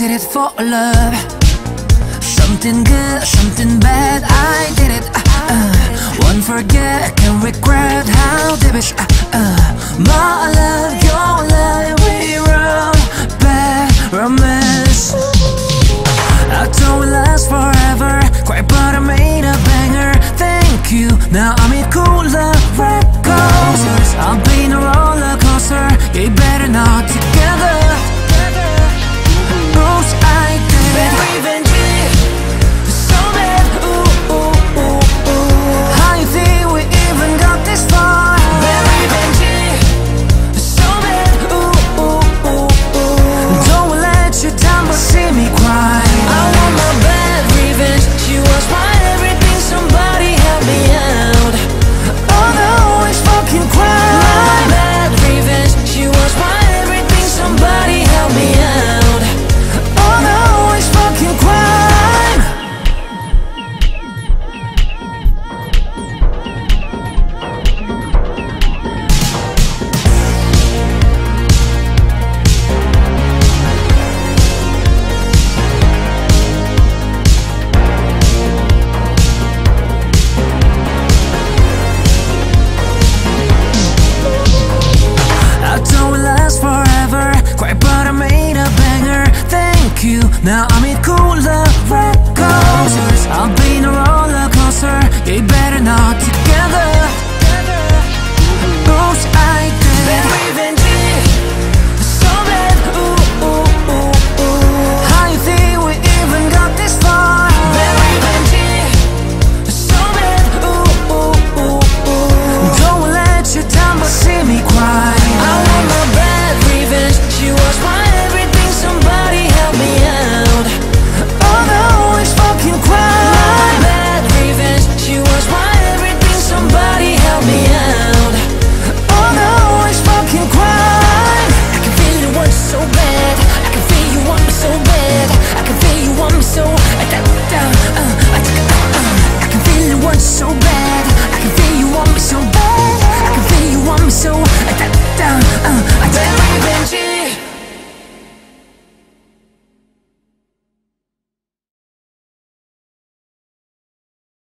did it for love. Something good, something bad, I did it. Won't forget, can't regret how deep it's my love, your love, we wrote bad romance. I thought it last forever, quite but I made a banger. Thank you, now I'm in cooler records. I've been a roller coaster, yeah, you better not together. Oops, I did it. Revenge, so bad, ooh, ooh, ooh, ooh. How you think we even got this far? Revenge, so bad, ooh, ooh, ooh, ooh. Don't let you down, but see me cry. I want my bad revenge. She was my everything, somebody help me out. Oh no, it's fucking crime. My bad revenge. She was my everything, somebody help me out. Oh no, it's fucking crime. I thought it last forever, quite but I made a banger. Thank you, now I'm in